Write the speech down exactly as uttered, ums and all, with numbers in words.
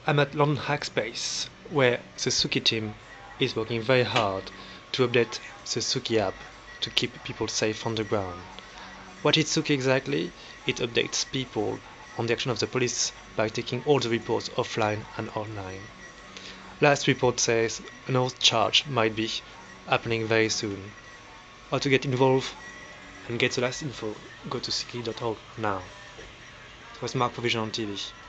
I'm at London Hackspace, where the Sukey team is working very hard to update the Sukey app to keep people safe on the ground. What is Sukey exactly? It updates people on the action of the police by taking all the reports offline and online. Last report says another charge might be happening very soon. How to get involved and get the last info, go to sukey dot org now. It was Mark for Vision on T V.